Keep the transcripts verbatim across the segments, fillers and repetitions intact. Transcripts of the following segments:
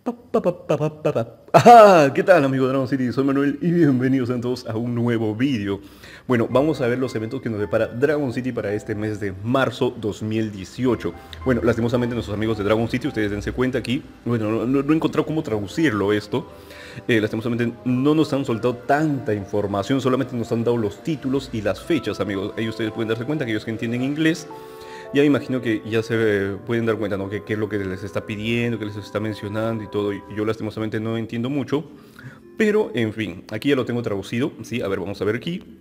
Pa, pa, pa, pa, pa, pa, pa. ¡Ajá! ¿Qué tal, amigos de Dragon City? Soy Manuel y bienvenidos a todos a un nuevo vídeo. Bueno, vamos a ver los eventos que nos depara Dragon City para este mes de marzo dos mil dieciocho. Bueno, lastimosamente nuestros amigos de Dragon City, ustedes dense cuenta aquí, bueno, no, no, no he encontrado cómo traducirlo esto. Eh, lastimosamente no nos han soltado tanta información, solamente nos han dado los títulos y las fechas, amigos. Ahí ustedes pueden darse cuenta, aquellos que entienden inglés. Ya me imagino que ya se pueden dar cuenta, ¿no? Que qué es lo que les está pidiendo, qué les está mencionando y todo. Y yo lastimosamente no entiendo mucho. Pero, en fin, aquí ya lo tengo traducido. Sí, a ver, vamos a ver aquí.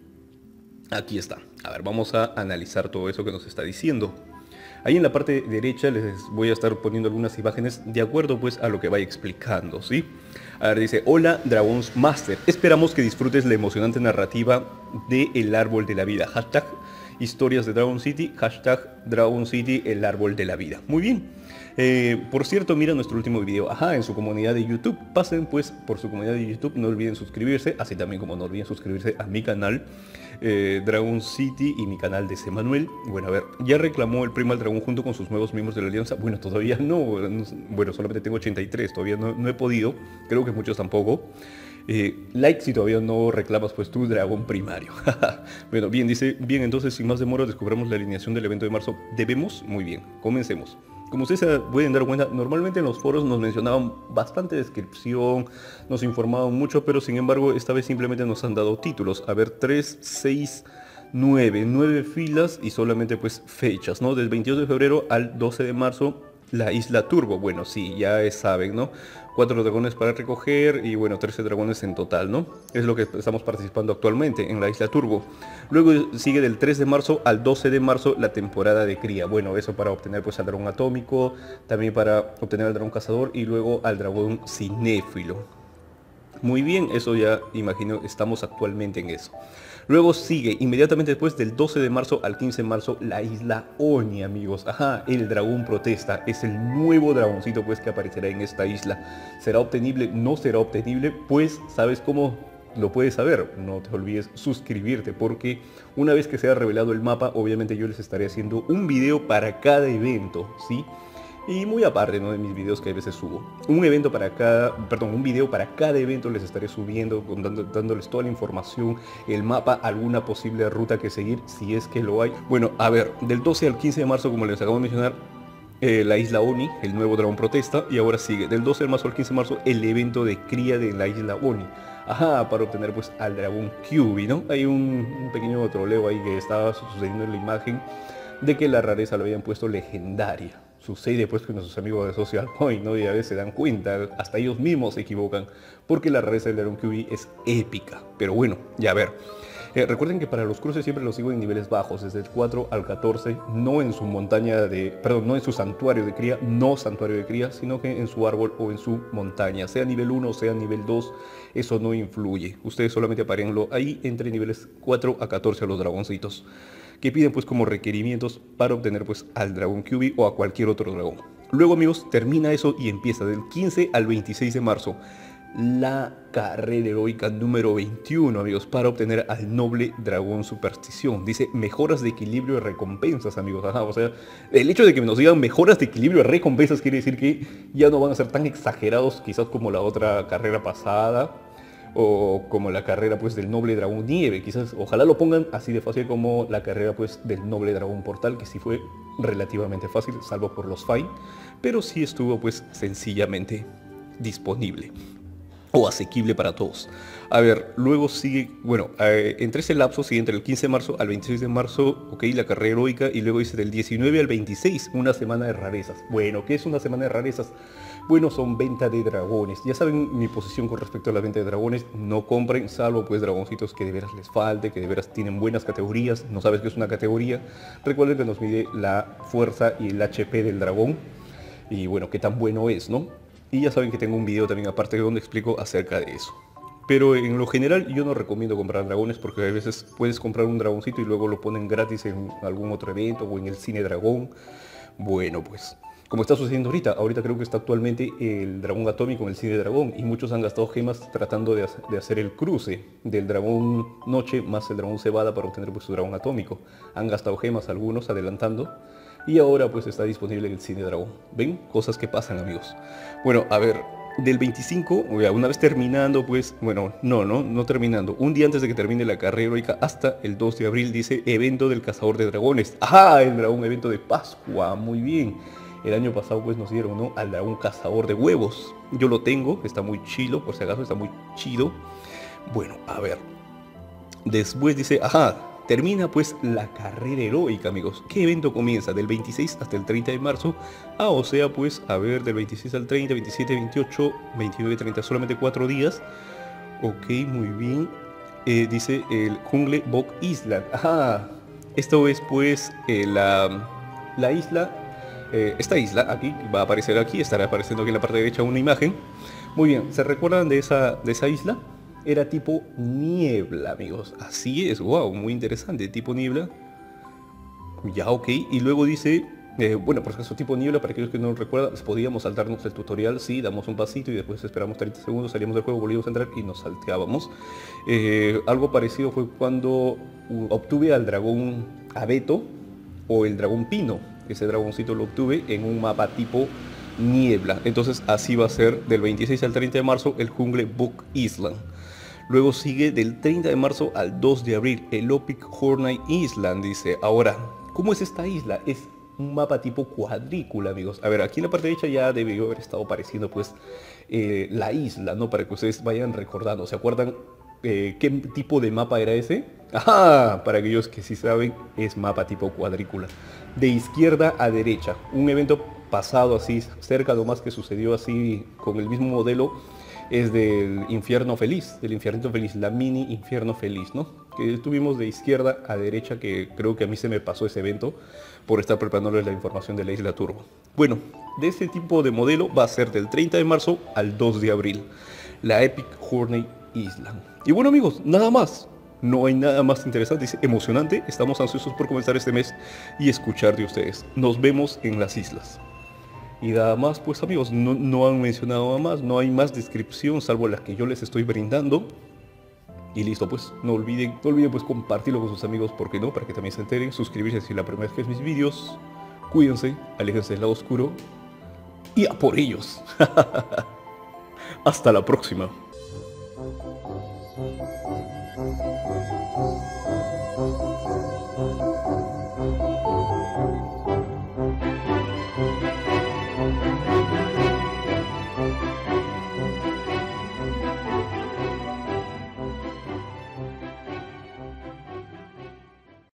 Aquí está. A ver, vamos a analizar todo eso que nos está diciendo. Ahí en la parte derecha les voy a estar poniendo algunas imágenes de acuerdo pues a lo que vaya explicando, ¿sí? A ver, dice, hola Dragons Master, esperamos que disfrutes la emocionante narrativa de El Árbol de la Vida. Hashtag historias de Dragon City, hashtag Dragon City, el árbol de la vida. Muy bien. Eh, por cierto, mira nuestro último video, ajá, en su comunidad de YouTube. Pasen pues por su comunidad de YouTube, no olviden suscribirse, así también como no olviden suscribirse a mi canal, eh, Dragon City y mi canal de C. Manuel. Bueno, a ver, ya reclamó el Primal Dragón junto con sus nuevos miembros de la alianza. Bueno, todavía no, bueno, solamente tengo ochenta y tres, todavía no, no he podido, creo que muchos tampoco. Eh, like si todavía no reclamas pues tu dragón primario. Bueno, bien, dice, bien, entonces sin más demora descubramos la alineación del evento de marzo. ¿Debemos? Muy bien, comencemos. Como ustedes se pueden dar cuenta, normalmente en los foros nos mencionaban bastante descripción, nos informaban mucho, pero sin embargo esta vez simplemente nos han dado títulos. A ver, tres, seis, nueve, nueve filas y solamente pues fechas, ¿no? Del veintidós de febrero al doce de marzo. La isla Turbo, bueno, sí, ya saben, ¿no? Cuatro dragones para recoger y bueno, trece dragones en total, ¿no? Es lo que estamos participando actualmente en la isla Turbo. Luego sigue del tres de marzo al doce de marzo la temporada de cría. Bueno, eso para obtener pues al dragón atómico, también para obtener al dragón cazador y luego al dragón cinéfilo. Muy bien, eso ya imagino, estamos actualmente en eso. Luego sigue inmediatamente después del doce de marzo al quince de marzo la isla Oni, amigos. Ajá, el dragón protesta es el nuevo dragoncito pues que aparecerá en esta isla. ¿Será obtenible? ¿No será obtenible? Pues, ¿sabes cómo lo puedes saber? No te olvides suscribirte porque una vez que sea revelado el mapa, obviamente yo les estaré haciendo un video para cada evento, ¿sí? Y muy aparte, ¿no?, de mis videos que a veces subo. Un evento para cada, perdón, un video para cada evento les estaré subiendo, dando, dándoles toda la información, el mapa, alguna posible ruta que seguir, si es que lo hay. Bueno, a ver, del doce al quince de marzo, como les acabo de mencionar, eh, la isla Oni, el nuevo dragón protesta, y ahora sigue, del doce de marzo al quince de marzo, el evento de cría de la isla Oni. Ajá, para obtener pues al dragón Kyuubi, ¿no? Hay un, un pequeño troleo ahí que estaba sucediendo en la imagen de que la rareza lo habían puesto legendaria. Sucede pues que nuestros amigos de Social Point, ¿no? Y a veces se dan cuenta, hasta ellos mismos se equivocan, porque la rareza del dragón Kyuubi es épica. Pero bueno, ya a ver. Eh, recuerden que para los cruces siempre los sigo en niveles bajos, desde el cuatro al catorce, no en su montaña de, perdón, no en su santuario de cría, no santuario de cría, sino que en su árbol o en su montaña, sea nivel uno o sea nivel dos, eso no influye. Ustedes solamente aparenlo ahí entre niveles cuatro a catorce a los dragoncitos, que piden pues como requerimientos para obtener pues al dragón Kyuubi o a cualquier otro dragón. Luego, amigos, termina eso y empieza del quince al veintiséis de marzo la carrera heroica número veintiuno, amigos, para obtener al noble dragón superstición. Dice mejoras de equilibrio y recompensas, amigos. Ajá, o sea, el hecho de que nos digan mejoras de equilibrio y recompensas quiere decir que ya no van a ser tan exagerados quizás como la otra carrera pasada, o como la carrera pues del noble dragón nieve. Quizás ojalá lo pongan así de fácil como la carrera pues del noble dragón portal, que sí fue relativamente fácil, salvo por los Fine, pero sí estuvo pues sencillamente disponible o asequible para todos. A ver, luego sigue, bueno, eh, entre ese lapso sigue entre el quince de marzo al veintiséis de marzo, ok, la carrera heroica, y luego dice del diecinueve al veintiséis, una semana de rarezas. Bueno, ¿qué es una semana de rarezas? Bueno, son venta de dragones. Ya saben mi posición con respecto a la venta de dragones. No compren, salvo pues dragoncitos que de veras les falte, que de veras tienen buenas categorías. No sabes qué es una categoría. Recuerden que nos mide la fuerza y el H P del dragón. Y bueno, qué tan bueno es, ¿no? Y ya saben que tengo un video también aparte donde explico acerca de eso. Pero en lo general yo no recomiendo comprar dragones porque a veces puedes comprar un dragoncito y luego lo ponen gratis en algún otro evento o en el cine dragón. Bueno, pues como está sucediendo ahorita, ahorita creo que está actualmente el dragón atómico en el cine dragón y muchos han gastado gemas tratando de, de hacer el cruce del dragón noche más el dragón cebada para obtener pues su dragón atómico. Han gastado gemas algunos adelantando y ahora pues está disponible en el cine dragón. ¿Ven? Cosas que pasan, amigos. Bueno, a ver, del veinticinco, o sea, una vez terminando, pues, bueno, no, no, no terminando, un día antes de que termine la carrera heroica, hasta el dos de abril, dice evento del cazador de dragones. ¡Ah! El dragón evento de Pascua, muy bien. El año pasado, pues, nos dieron, ¿no? Al dragón cazador de huevos. Yo lo tengo, está muy chilo, por si acaso, está muy chido. Bueno, a ver. Después dice, ajá, termina pues la carrera heroica, amigos. ¿Qué evento comienza? Del veintiséis hasta el treinta de marzo. Ah, o sea, pues, a ver, del veintiséis al treinta, veintisiete, veintiocho, veintinueve, treinta, solamente cuatro días. Ok, muy bien. Eh, dice el Jungle Book Island. Ajá, esto es pues eh, la, la isla, eh, esta isla aquí, va a aparecer aquí, estará apareciendo aquí en la parte derecha una imagen. Muy bien, ¿se recuerdan de esa, de esa isla? Era tipo niebla, amigos. Así es, wow, muy interesante, tipo niebla. Ya, ok. Y luego dice, eh, bueno, por caso tipo niebla, para aquellos que no lo recuerdan, podíamos saltarnos el tutorial, sí, damos un pasito y después esperamos treinta segundos, salíamos del juego, volvíamos a entrar y nos salteábamos. Eh, algo parecido fue cuando uh, obtuve al dragón abeto o el dragón pino. Ese dragoncito lo obtuve en un mapa tipo niebla. Entonces así va a ser del veintiséis al treinta de marzo el Jungle Book Island. Luego sigue del treinta de marzo al dos de abril el Opic Hornite Island. Dice, ahora, ¿cómo es esta isla? Es un mapa tipo cuadrícula, amigos. A ver, aquí en la parte derecha ya debió haber estado apareciendo pues eh, la isla, ¿no? Para que ustedes vayan recordando. ¿Se acuerdan eh, qué tipo de mapa era ese? Ajá, para aquellos que sí saben, es mapa tipo cuadrícula. De izquierda a derecha. Un evento pasado así, cerca, lo más que sucedió así con el mismo modelo, es del infierno feliz, del infierno feliz, la mini infierno feliz, ¿no? Que tuvimos de izquierda a derecha, que creo que a mí se me pasó ese evento por estar preparándoles la información de la isla Turbo. Bueno, de este tipo de modelo va a ser del treinta de marzo al dos de abril, la Epic Hornite Island. Y bueno, amigos, nada más. No hay nada más interesante, dice, emocionante. Estamos ansiosos por comenzar este mes y escuchar de ustedes. Nos vemos en las islas. Y nada más, pues amigos, no, no han mencionado nada más, no hay más descripción salvo las que yo les estoy brindando. Y listo, pues no olviden, no olviden pues compartirlo con sus amigos, ¿por qué no? Para que también se enteren, suscribirse si es la primera vez que ven mis vídeos. Cuídense, aléjense del lado oscuro y a por ellos. Hasta la próxima. Thank you.